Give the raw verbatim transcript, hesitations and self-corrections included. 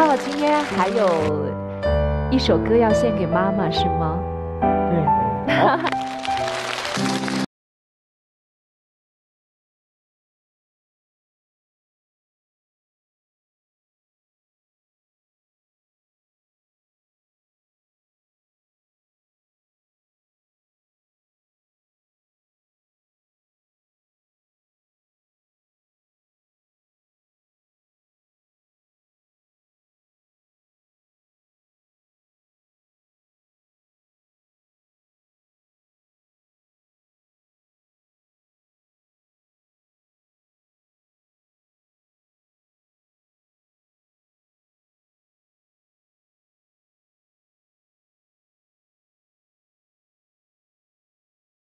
浩浩今天还有一首歌要献给妈妈是吗？ 对，好。